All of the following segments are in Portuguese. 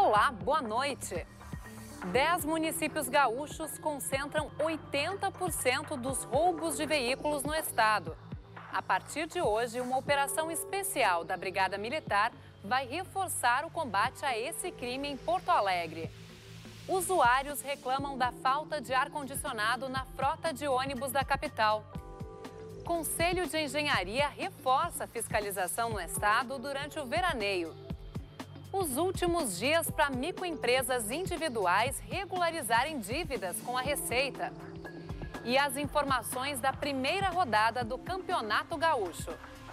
Olá, boa noite. 10 municípios gaúchos concentram 80% dos roubos de veículos no estado. A partir de hoje, uma operação especial da Brigada Militar vai reforçar o combate a esse crime em Porto Alegre. Usuários reclamam da falta de ar-condicionado na frota de ônibus da capital. Conselho de Engenharia reforça a fiscalização no estado durante o veraneio. Os últimos dias para microempresas individuais regularizarem dívidas com a Receita. E as informações da primeira rodada do Campeonato Gaúcho.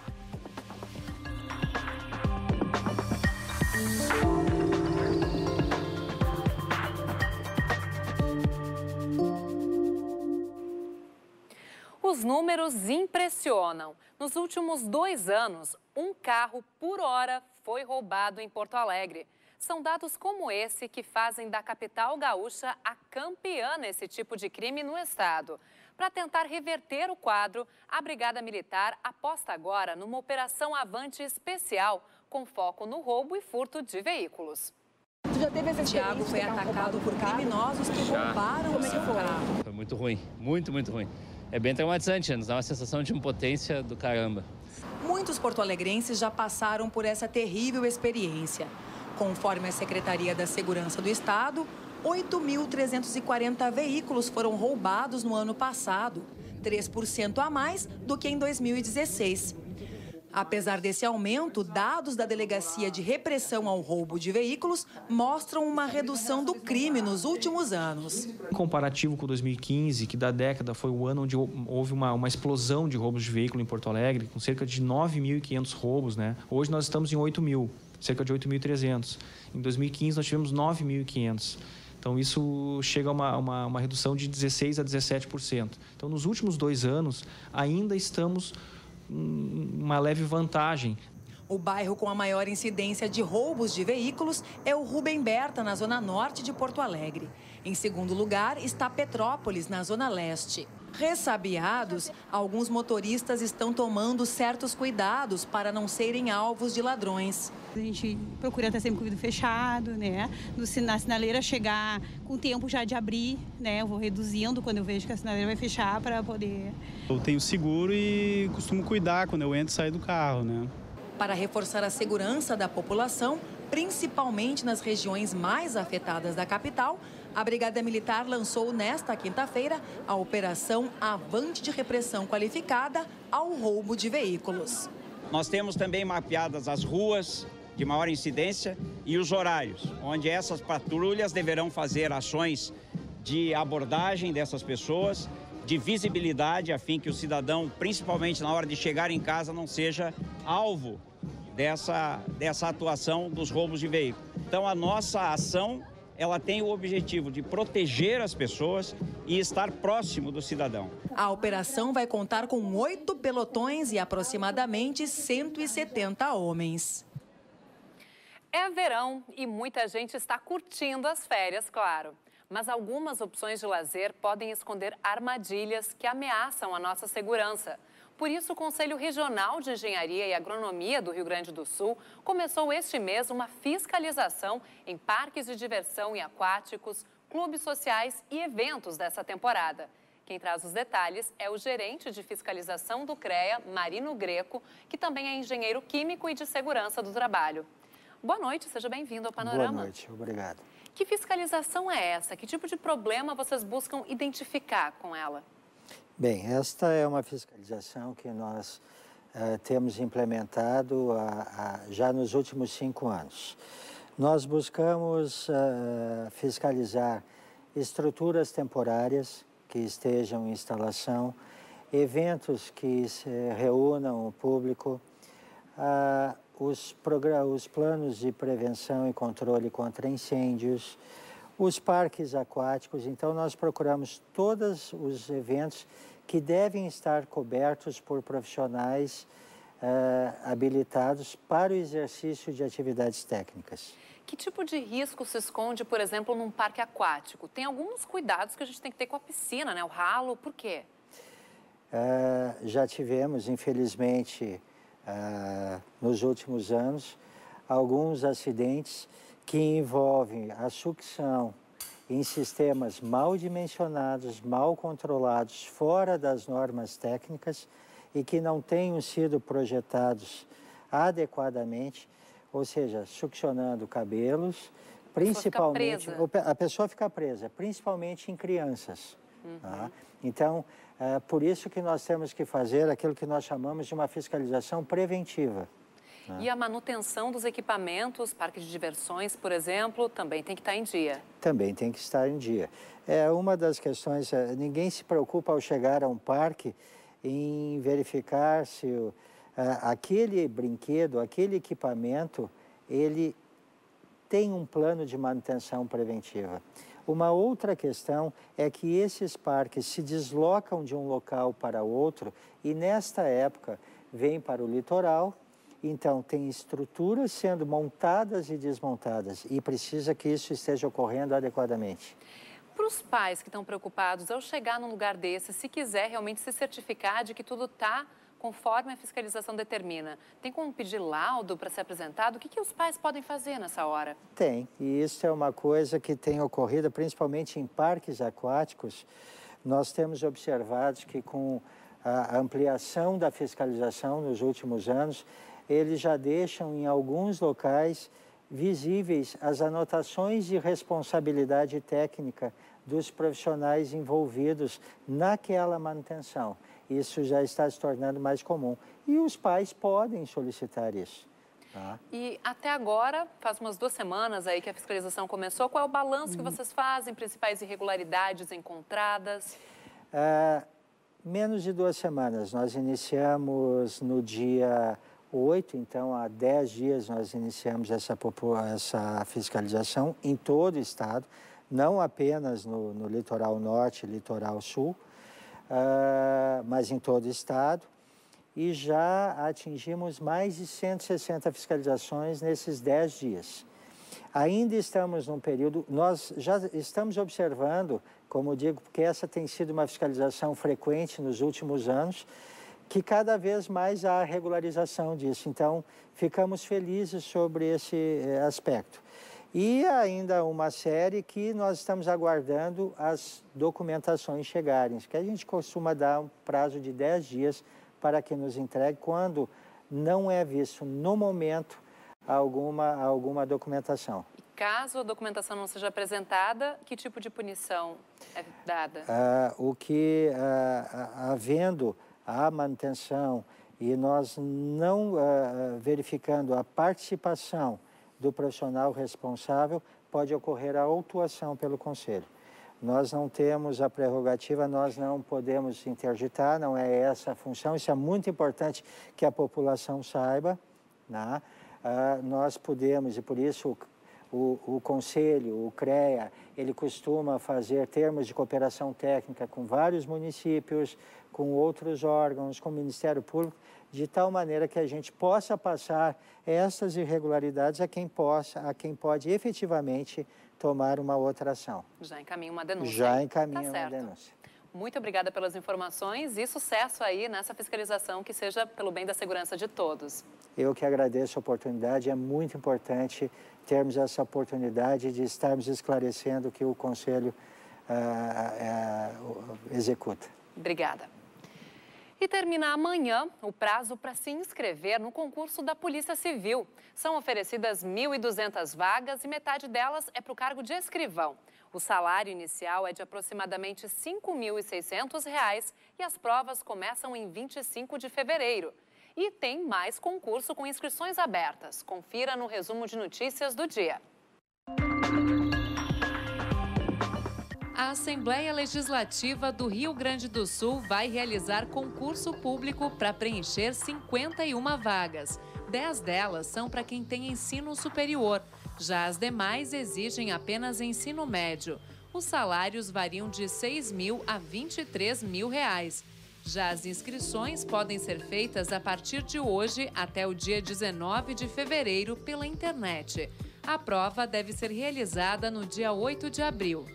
Os números impressionam. Nos últimos 2 anos, um carro por hora foi roubado em Porto Alegre. São dados como esse que fazem da capital gaúcha a campeã nesse tipo de crime no estado. Para tentar reverter o quadro, a Brigada Militar aposta agora numa operação Avante especial, com foco no roubo e furto de veículos. Tiago foi atacado por criminosos que roubaram o seu carro. Foi muito ruim, muito ruim. É bem traumatizante, nos dá uma sensação de impotência do caramba. Muitos porto-alegrenses já passaram por essa terrível experiência. Conforme a Secretaria da Segurança do Estado, 8.340 veículos foram roubados no ano passado, 3% a mais do que em 2016. Apesar desse aumento, dados da Delegacia de Repressão ao Roubo de Veículos mostram uma redução do crime nos últimos anos. Em comparativo com 2015, que da década foi o ano onde houve uma explosão de roubos de veículo em Porto Alegre, com cerca de 9.500 roubos, né? Hoje nós estamos em 8.000, cerca de 8.300. Em 2015 nós tivemos 9.500. Então, isso chega a uma redução de 16% a 17%. Então, nos últimos 2 anos, ainda estamos uma leve vantagem. O bairro com a maior incidência de roubos de veículos é o Rubem Berta, na zona norte de Porto Alegre. Em segundo lugar está Petrópolis, na zona leste. Ressabiados, alguns motoristas estão tomando certos cuidados para não serem alvos de ladrões. A gente procura estar sempre com o vidro fechado, né? Na sinaleira chegar com tempo já de abrir, né? Eu vou reduzindo quando eu vejo que a sinaleira vai fechar para poder... Eu tenho seguro e costumo cuidar quando eu entro e saio do carro, né? Para reforçar a segurança da população, principalmente nas regiões mais afetadas da capital, a Brigada Militar lançou nesta quinta-feira a Operação Avante de Repressão Qualificada ao Roubo de Veículos. Nós temos também mapeadas as ruas de maior incidência e os horários, onde essas patrulhas deverão fazer ações de abordagem dessas pessoas, de visibilidade, a fim que o cidadão, principalmente na hora de chegar em casa, não seja alvo dessa atuação dos roubos de veículo. Então, a nossa ação, ela tem o objetivo de proteger as pessoas e estar próximo do cidadão. A operação vai contar com 8 pelotões e aproximadamente 170 homens. É verão e muita gente está curtindo as férias, claro. Mas algumas opções de lazer podem esconder armadilhas que ameaçam a nossa segurança. Por isso, o Conselho Regional de Engenharia e Agronomia do Rio Grande do Sul começou este mês uma fiscalização em parques de diversão e aquáticos, clubes sociais e eventos dessa temporada. Quem traz os detalhes é o gerente de fiscalização do CREA, Marino Greco, que também é engenheiro químico e de segurança do trabalho. Boa noite, seja bem-vindo ao Panorama. Boa noite, obrigado. Que fiscalização é essa? Que tipo de problema vocês buscam identificar com ela? Bem, esta é uma fiscalização que nós temos implementado já nos últimos 5 anos. Nós buscamos fiscalizar estruturas temporárias que estejam em instalação, eventos que reúnam o público, os planos de prevenção e controle contra incêndios, os parques aquáticos. Então, nós procuramos todos os eventos que devem estar cobertos por profissionais habilitados para o exercício de atividades técnicas. Que tipo de risco se esconde, por exemplo, num parque aquático? Tem alguns cuidados que a gente tem que ter com a piscina, né? O ralo, por quê? Já tivemos, infelizmente, nos últimos anos, alguns acidentes que envolvem a sucção em sistemas mal dimensionados, mal controlados, fora das normas técnicas e que não tenham sido projetados adequadamente, ou seja, succionando cabelos, principalmente a pessoa fica presa, principalmente em crianças. Tá? Então, por isso que nós temos que fazer aquilo que nós chamamos de uma fiscalização preventiva. E a manutenção dos equipamentos, parques de diversões, por exemplo, também tem que estar em dia? Também tem que estar em dia. É uma das questões, ninguém se preocupa ao chegar a um parque em verificar se aquele brinquedo, aquele equipamento, ele tem um plano de manutenção preventiva. Uma outra questão é que esses parques se deslocam de um local para outro e nesta época vêm para o litoral. Então, tem estruturas sendo montadas e desmontadas e precisa que isso esteja ocorrendo adequadamente. Para os pais que estão preocupados, ao chegar num lugar desse, se quiser realmente se certificar de que tudo está conforme a fiscalização determina, tem como pedir laudo para ser apresentado? O que os pais podem fazer nessa hora? Tem, e isso é uma coisa que tem ocorrido principalmente em parques aquáticos. Nós temos observado que com a ampliação da fiscalização nos últimos anos, eles já deixam em alguns locais visíveis as anotações de responsabilidade técnica dos profissionais envolvidos naquela manutenção. Isso já está se tornando mais comum. E os pais podem solicitar isso. Tá? E até agora, faz umas 2 semanas aí que a fiscalização começou, qual é o balanço que vocês fazem, principais irregularidades encontradas? Menos de 2 semanas. Nós iniciamos no dia 8, então há 10 dias nós iniciamos essa fiscalização em todo o estado, não apenas no litoral norte e litoral sul, mas em todo o estado. E já atingimos mais de 160 fiscalizações nesses 10 dias. Ainda estamos num período, nós já estamos observando, como eu digo, porque essa tem sido uma fiscalização frequente nos últimos anos, que cada vez mais há regularização disso. Então, ficamos felizes sobre esse aspecto. E ainda uma série que nós estamos aguardando as documentações chegarem, que a gente costuma dar um prazo de 10 dias para que nos entregue, quando não é visto no momento alguma documentação. E caso a documentação não seja apresentada, que tipo de punição é dada? Havendo a manutenção e nós não verificando a participação do profissional responsável, pode ocorrer a autuação pelo Conselho. Nós não temos a prerrogativa, nós não podemos interditar, não é essa a função, isso é muito importante que a população saiba, né? Nós podemos, e por isso o Conselho, o CREA, ele costuma fazer termos de cooperação técnica com vários municípios, com outros órgãos, com o Ministério Público, de tal maneira que a gente possa passar essas irregularidades a quem pode efetivamente tomar uma outra ação. Já encaminha uma denúncia. Já encaminha uma denúncia. Muito obrigada pelas informações e sucesso aí nessa fiscalização, que seja pelo bem da segurança de todos. Eu que agradeço a oportunidade, é muito importante termos essa oportunidade de estarmos esclarecendo o que o Conselho executa. Obrigada. E termina amanhã o prazo para se inscrever no concurso da Polícia Civil. São oferecidas 1.200 vagas e metade delas é para o cargo de escrivão. O salário inicial é de aproximadamente R$ 5.600 e as provas começam em 25 de fevereiro. E tem mais concurso com inscrições abertas. Confira no resumo de notícias do dia. A Assembleia Legislativa do Rio Grande do Sul vai realizar concurso público para preencher 51 vagas. 10 delas são para quem tem ensino superior. Já as demais exigem apenas ensino médio. Os salários variam de R$ 6.000 a R$ 23.000. Já as inscrições podem ser feitas a partir de hoje até o dia 19 de fevereiro pela internet. A prova deve ser realizada no dia 8 de abril.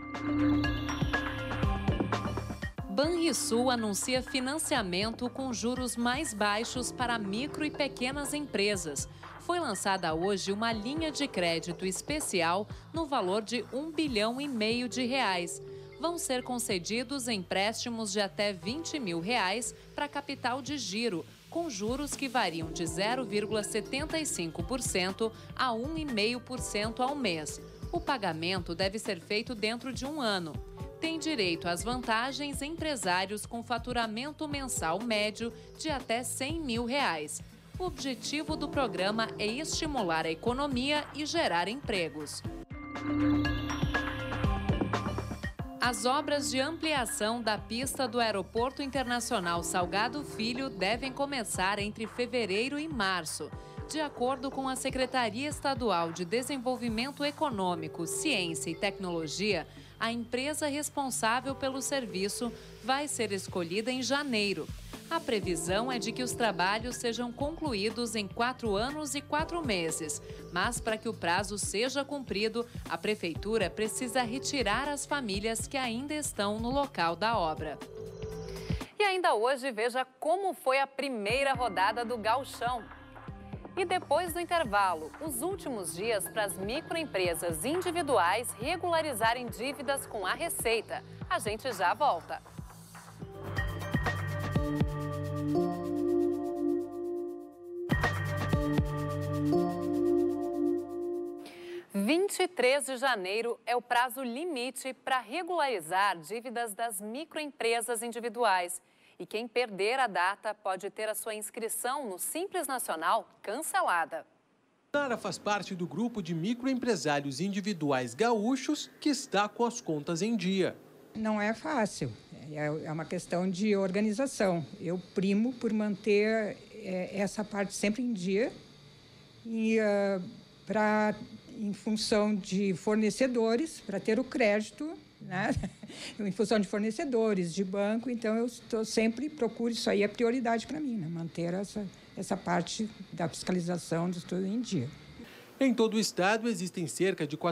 Banrisul anuncia financiamento com juros mais baixos para micro e pequenas empresas. Foi lançada hoje uma linha de crédito especial no valor de R$1,5 bilhão de. Vão ser concedidos empréstimos de até R$20 mil para capital de giro, com juros que variam de 0,75% a 1,5% ao mês. O pagamento deve ser feito dentro de um ano. Tem direito às vantagens empresários com faturamento mensal médio de até R$100 mil. O objetivo do programa é estimular a economia e gerar empregos. As obras de ampliação da pista do Aeroporto Internacional Salgado Filho devem começar entre fevereiro e março. De acordo com a Secretaria Estadual de Desenvolvimento Econômico, Ciência e Tecnologia, a empresa responsável pelo serviço vai ser escolhida em janeiro. A previsão é de que os trabalhos sejam concluídos em 4 anos e 4 meses. Mas, para que o prazo seja cumprido, a Prefeitura precisa retirar as famílias que ainda estão no local da obra. E ainda hoje, veja como foi a primeira rodada do Gauchão. E depois do intervalo, os últimos dias para as microempresas individuais regularizarem dívidas com a Receita. A gente já volta. 23 de janeiro é o prazo limite para regularizar dívidas das microempresas individuais. E quem perder a data pode ter a sua inscrição no Simples Nacional cancelada. Nara faz parte do grupo de microempresários individuais gaúchos que está com as contas em dia. Não é fácil, é uma questão de organização. Eu primo por manter essa parte sempre em dia e em função de fornecedores, para ter o crédito, né? Em função de fornecedores, de banco, então eu sempre procuro, isso aí é prioridade para mim, né? Manter essa parte da fiscalização de tudo em dia. Em todo o estado existem cerca de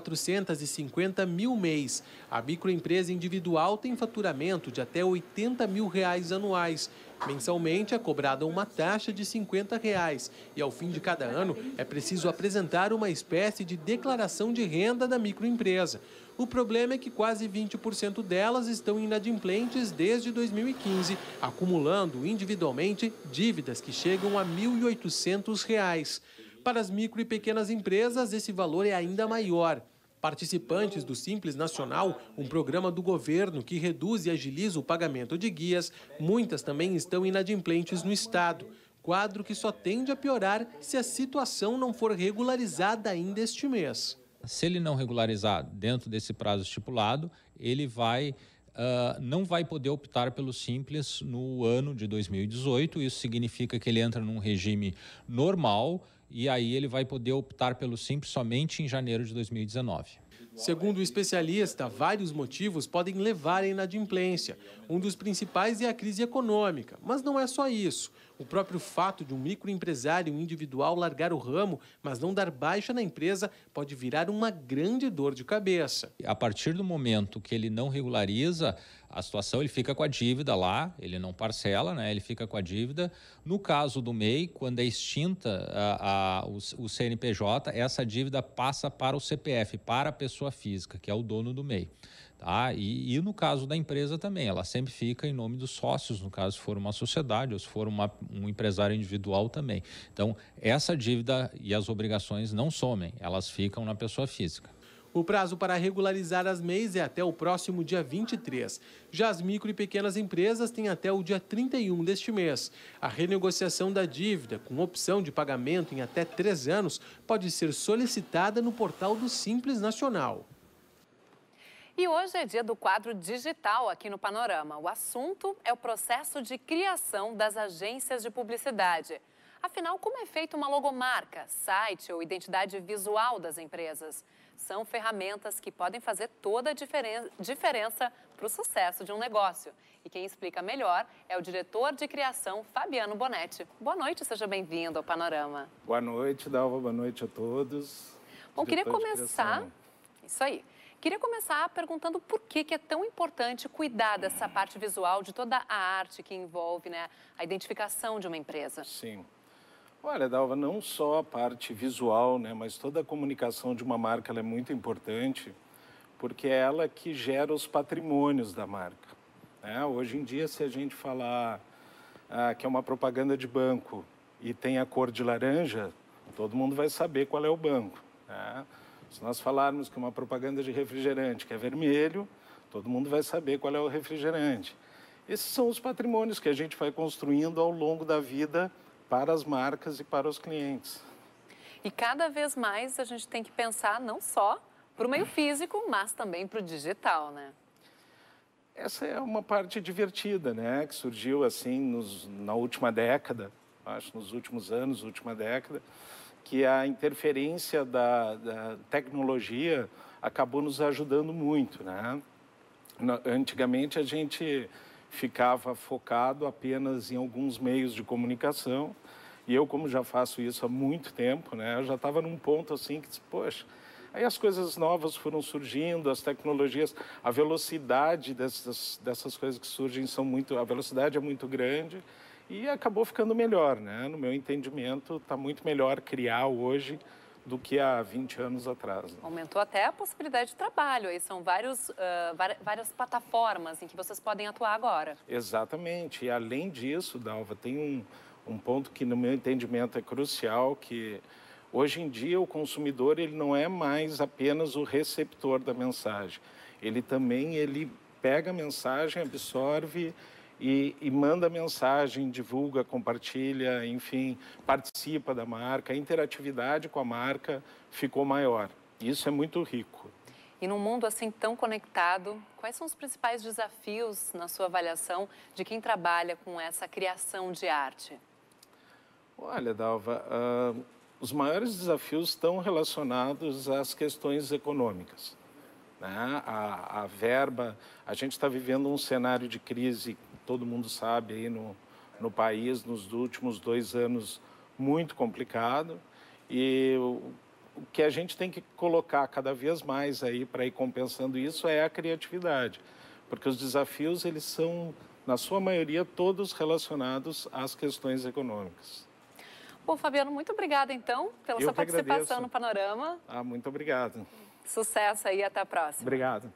450 mil MEIs. A microempresa individual tem faturamento de até R$80 mil anuais. Mensalmente é cobrada uma taxa de R$50 e ao fim de cada ano é preciso apresentar uma espécie de declaração de renda da microempresa. O problema é que quase 20% delas estão inadimplentes desde 2015, acumulando individualmente dívidas que chegam a R$1.800. Para as micro e pequenas empresas, esse valor é ainda maior. Participantes do Simples Nacional, um programa do governo que reduz e agiliza o pagamento de guias, muitas também estão inadimplentes no estado. Quadro que só tende a piorar se a situação não for regularizada ainda este mês. Se ele não regularizar dentro desse prazo estipulado, ele não vai poder optar pelo Simples no ano de 2018. Isso significa que ele entra num regime normal e aí ele vai poder optar pelo Simples somente em janeiro de 2019. Segundo o especialista, vários motivos podem levar à inadimplência. Um dos principais é a crise econômica, mas não é só isso. O próprio fato de um microempresário individual largar o ramo, mas não dar baixa na empresa, pode virar uma grande dor de cabeça. A partir do momento que ele não regulariza a situação, ele fica com a dívida lá, ele não parcela, né? Ele fica com a dívida. No caso do MEI, quando é extinta o CNPJ, essa dívida passa para o CPF, para a pessoa física, que é o dono do MEI. Tá? E no caso da empresa também, ela sempre fica em nome dos sócios, no caso se for uma sociedade ou se for um empresário individual também. Então, essa dívida e as obrigações não somem, elas ficam na pessoa física. O prazo para regularizar as MEIs é até o próximo dia 23. Já as micro e pequenas empresas têm até o dia 31 deste mês. A renegociação da dívida, com opção de pagamento em até 3 anos, pode ser solicitada no portal do Simples Nacional. E hoje é dia do quadro digital aqui no Panorama. O assunto é o processo de criação das agências de publicidade. Afinal, como é feita uma logomarca, site ou identidade visual das empresas? São ferramentas que podem fazer toda a diferença para o sucesso de um negócio. E quem explica melhor é o diretor de criação, Fabiano Bonetti. Boa noite, seja bem-vindo ao Panorama. Boa noite, Dalva, boa noite a todos. Bom, queria começar... Isso aí. Queria começar perguntando por que é tão importante cuidar dessa parte visual, de toda a arte que envolve, né, a identificação de uma empresa. Sim. Olha, Dalva, não só a parte visual, né, mas toda a comunicação de uma marca ela é muito importante, porque é ela que gera os patrimônios da marca. Né? Hoje em dia, se a gente falar que é uma propaganda de banco e tem a cor de laranja, todo mundo vai saber qual é o banco. Né? Se nós falarmos que é uma propaganda de refrigerante que é vermelho, todo mundo vai saber qual é o refrigerante. Esses são os patrimônios que a gente vai construindo ao longo da vida para as marcas e para os clientes. E cada vez mais a gente tem que pensar não só para o meio físico, mas também para o digital, né? Essa é uma parte divertida, né? Que surgiu assim na última década, acho nos últimos anos, última década, que a interferência da tecnologia acabou nos ajudando muito, né? Antigamente a gente ficava focado apenas em alguns meios de comunicação e eu, como já faço isso há muito tempo, né? Eu já estava num ponto assim que, poxa, aí as coisas novas foram surgindo, as tecnologias, a velocidade dessas coisas que surgem a velocidade é muito grande e acabou ficando melhor, né? No meu entendimento, está muito melhor criar hoje do que há 20 anos atrás. Né? Aumentou até a possibilidade de trabalho, aí são várias plataformas em que vocês podem atuar agora. Exatamente, e além disso, Dalva, tem um ponto que no meu entendimento é crucial, que hoje em dia o consumidor ele não é mais apenas o receptor da mensagem, ele pega a mensagem, absorve e manda mensagem, divulga, compartilha, enfim, participa da marca, a interatividade com a marca ficou maior. Isso é muito rico. E num mundo assim tão conectado, quais são os principais desafios na sua avaliação de quem trabalha com essa criação de arte? Olha, Dalva, os maiores desafios estão relacionados às questões econômicas. Né? A verba, a gente está vivendo um cenário de crise, todo mundo sabe, aí no país, nos últimos 2 anos, muito complicado. E o que a gente tem que colocar cada vez mais aí para ir compensando isso é a criatividade. Porque os desafios, eles são, na sua maioria, todos relacionados às questões econômicas. Bom, Fabiano, muito obrigada, então, pela sua participação no Panorama. Muito obrigado. Sucesso aí, até a próxima. Obrigado.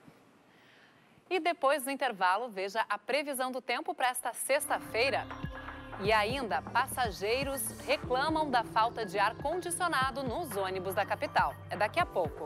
E depois do intervalo, veja a previsão do tempo para esta sexta-feira. E ainda, passageiros reclamam da falta de ar-condicionado nos ônibus da capital. É daqui a pouco.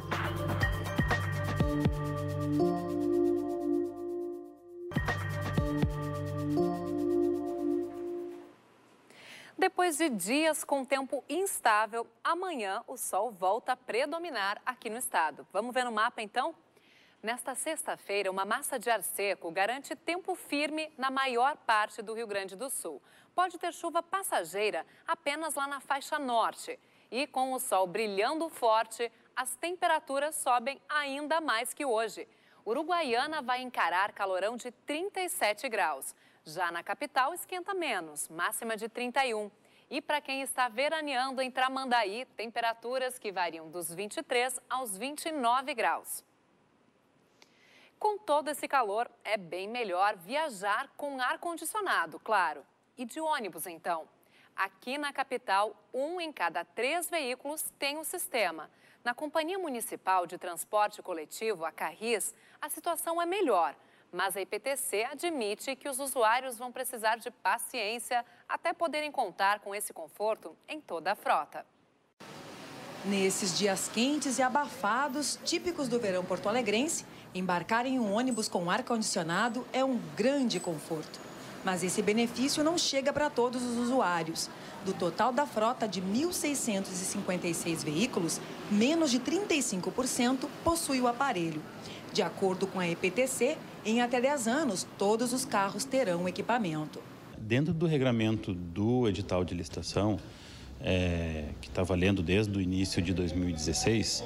Depois de dias com tempo instável, amanhã o sol volta a predominar aqui no estado. Vamos ver no mapa, então? Nesta sexta-feira, uma massa de ar seco garante tempo firme na maior parte do Rio Grande do Sul. Pode ter chuva passageira apenas lá na faixa norte. E com o sol brilhando forte, as temperaturas sobem ainda mais que hoje. Uruguaiana vai encarar calorão de 37 graus. Já na capital, esquenta menos, máxima de 31. E para quem está veraneando em Tramandaí, temperaturas que variam dos 23 aos 29 graus. Com todo esse calor, é bem melhor viajar com ar-condicionado, claro. E de ônibus, então? Aqui na capital, 1 em cada 3 veículos tem o sistema. Na Companhia Municipal de Transporte Coletivo, a Carris, a situação é melhor. Mas a IPTC admite que os usuários vão precisar de paciência até poderem contar com esse conforto em toda a frota. Nesses dias quentes e abafados, típicos do verão porto-alegrense, embarcar em um ônibus com ar-condicionado é um grande conforto. Mas esse benefício não chega para todos os usuários. Do total da frota de 1.656 veículos, menos de 35% possui o aparelho. De acordo com a EPTC, em até 10 anos, todos os carros terão o equipamento. Dentro do regulamento do edital de licitação, que está valendo desde o início de 2016,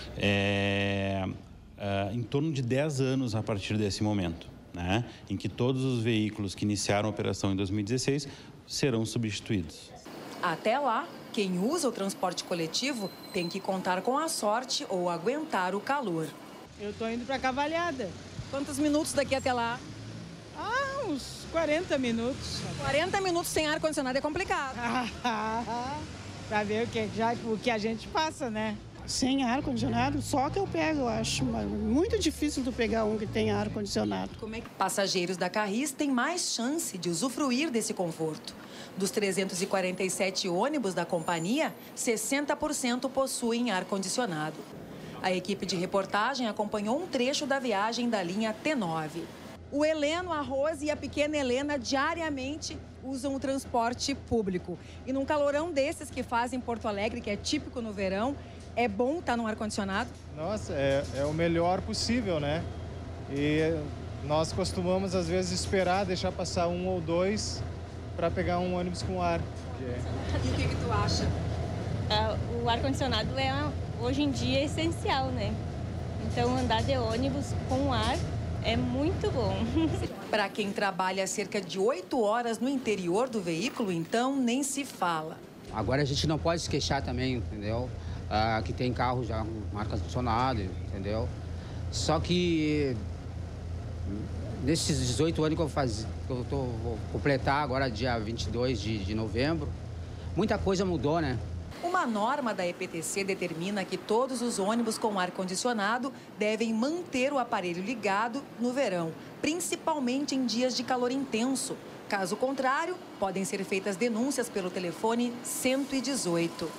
em torno de 10 anos a partir desse momento, né, em que todos os veículos que iniciaram a operação em 2016 serão substituídos. Até lá, quem usa o transporte coletivo tem que contar com a sorte ou aguentar o calor. Eu estou indo para Cavalhada. Quantos minutos daqui até lá? Uns 40 minutos. 40 minutos sem ar-condicionado é complicado. Pra ver o que a gente passa, né? Sem ar-condicionado, só que eu pego, eu acho. Muito difícil tu pegar um que tem ar-condicionado. Como é que passageiros da Carris têm mais chance de usufruir desse conforto? Dos 347 ônibus da companhia, 60% possuem ar-condicionado. A equipe de reportagem acompanhou um trecho da viagem da linha T9. O Heleno, a Rose e a pequena Helena diariamente usam o transporte público. E num calorão desses que fazem Porto Alegre, que é típico no verão, é bom estar no ar-condicionado? Nossa, é o melhor possível, né? E nós costumamos, às vezes, esperar, deixar passar um ou dois para pegar um ônibus com ar. E o que tu acha? O ar-condicionado hoje em dia é essencial, né? Então, andar de ônibus com ar é muito bom. Para quem trabalha cerca de 8 horas no interior do veículo, então, nem se fala. Agora a gente não pode se queixar também, entendeu? Que tem carro já com ar-condicionado, entendeu? Só que nesses 18 anos que eu vou completar agora dia 22 de novembro, muita coisa mudou, né? Uma norma da EPTC determina que todos os ônibus com ar-condicionado devem manter o aparelho ligado no verão, principalmente em dias de calor intenso. Caso contrário, podem ser feitas denúncias pelo telefone 118.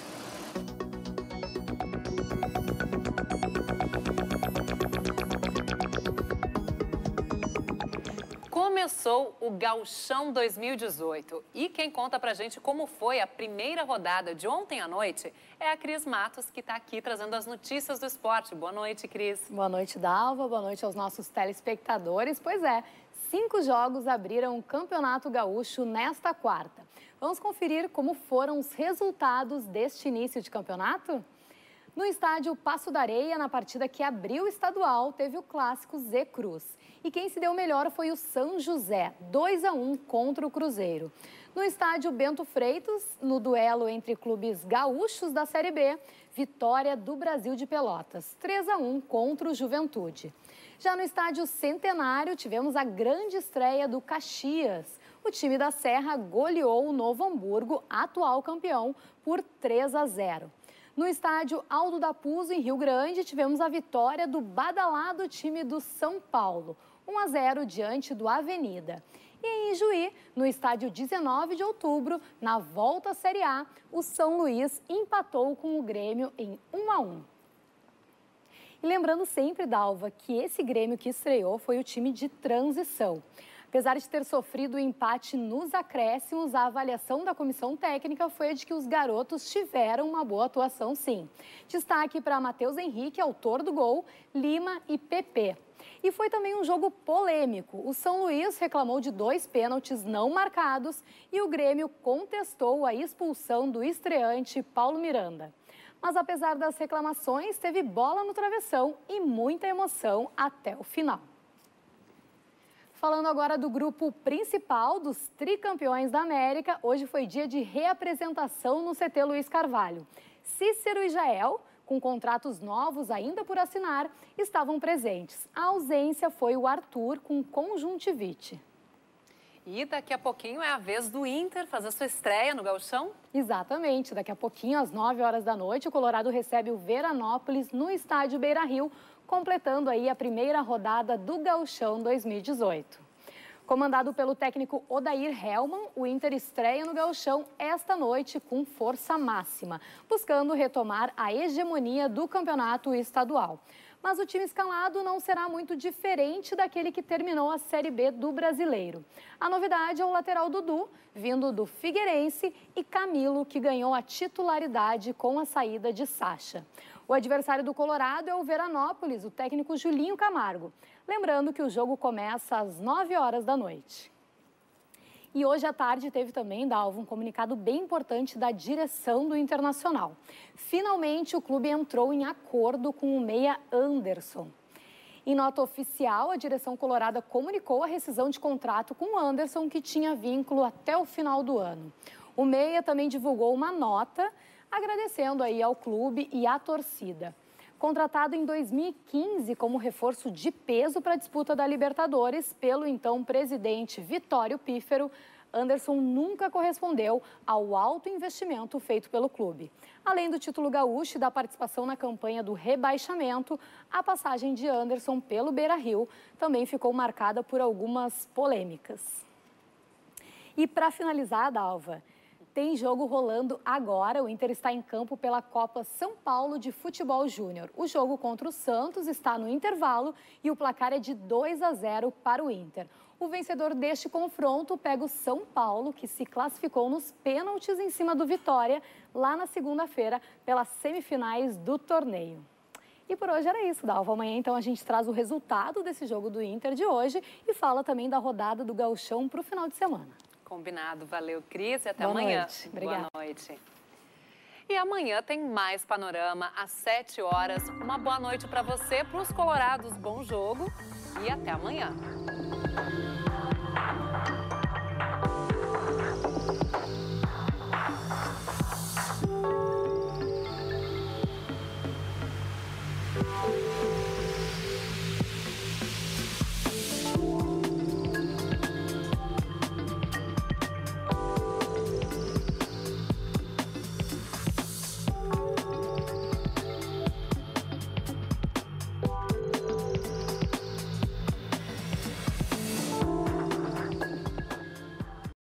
Começou o Gauchão 2018 e quem conta pra gente como foi a primeira rodada de ontem à noite é a Cris Matos, que está aqui trazendo as notícias do esporte. Boa noite, Cris. Boa noite, Dalva. Boa noite aos nossos telespectadores. Pois é, 5 jogos abriram o Campeonato Gaúcho nesta quarta. Vamos conferir como foram os resultados deste início de campeonato? No estádio Passo da Areia, na partida que abriu o estadual, teve o clássico Zé Cruz. E quem se deu melhor foi o São José, 2-1 contra o Cruzeiro. No estádio Bento Freitas, no duelo entre clubes gaúchos da Série B, vitória do Brasil de Pelotas, 3-1 contra o Juventude. Já no estádio Centenário, tivemos a grande estreia do Caxias. O time da Serra goleou o Novo Hamburgo, atual campeão, por 3-0. No estádio Aldo da Puzo, em Rio Grande, tivemos a vitória do badalado time do São Paulo, 1-0 diante do Avenida. E em Juí, no estádio 19 de outubro, na volta à Série A, o São Luís empatou com o Grêmio em 1-1. E lembrando sempre, Dalva, que esse Grêmio que estreou foi o time de transição. Apesar de ter sofrido o empate nos acréscimos, a avaliação da comissão técnica foi a de que os garotos tiveram uma boa atuação, sim. Destaque para Matheus Henrique, autor do gol, Lima e Pepe. E foi também um jogo polêmico. O São Luís reclamou de 2 pênaltis não marcados e o Grêmio contestou a expulsão do estreante Paulo Miranda. Mas apesar das reclamações, teve bola no travessão e muita emoção até o final. Falando agora do grupo principal dos tricampeões da América, hoje foi dia de reapresentação no CT Luiz Carvalho. Cícero e Jael, com contratos novos ainda por assinar, estavam presentes. A ausência foi o Arthur, com conjuntivite. E daqui a pouquinho é a vez do Inter fazer sua estreia no Gauchão? Exatamente. Daqui a pouquinho, às 9 horas da noite, o Colorado recebe o Veranópolis no estádio Beira-Rio, completando aí a primeira rodada do Gauchão 2018. Comandado pelo técnico Odair Hellmann, o Inter estreia no Gauchão esta noite com força máxima, buscando retomar a hegemonia do campeonato estadual. Mas o time escalado não será muito diferente daquele que terminou a Série B do Brasileiro. A novidade é o lateral Dudu, vindo do Figueirense, e Camilo, que ganhou a titularidade com a saída de Sacha. O adversário do Colorado é o Veranópolis, o técnico Julinho Camargo. Lembrando que o jogo começa às 9 horas da noite. E hoje à tarde teve também, Dalva, um comunicado bem importante da direção do Internacional. Finalmente, o clube entrou em acordo com o meia Anderson. Em nota oficial, a direção colorada comunicou a rescisão de contrato com o Anderson, que tinha vínculo até o final do ano. O meia também divulgou uma nota agradecendo aí ao clube e à torcida. Contratado em 2015 como reforço de peso para a disputa da Libertadores pelo então presidente Vitório Pífero, Anderson nunca correspondeu ao alto investimento feito pelo clube. Além do título gaúcho e da participação na campanha do rebaixamento, a passagem de Anderson pelo Beira-Rio também ficou marcada por algumas polêmicas. E para finalizar, Dalva, tem jogo rolando agora. O Inter está em campo pela Copa São Paulo de Futebol Júnior. O jogo contra o Santos está no intervalo e o placar é de 2-0 para o Inter. O vencedor deste confronto pega o São Paulo, que se classificou nos pênaltis em cima do Vitória, lá na segunda-feira, pelas semifinais do torneio. E por hoje era isso, Dalva. Amanhã, então, a gente traz o resultado desse jogo do Inter de hoje e fala também da rodada do Gauchão para o final de semana. Combinado. Valeu, Cris, e até Boa amanhã. Noite. Obrigada. Boa noite. E amanhã tem mais Panorama às 7 horas. Uma boa noite para você, para os colorados, bom jogo e até amanhã.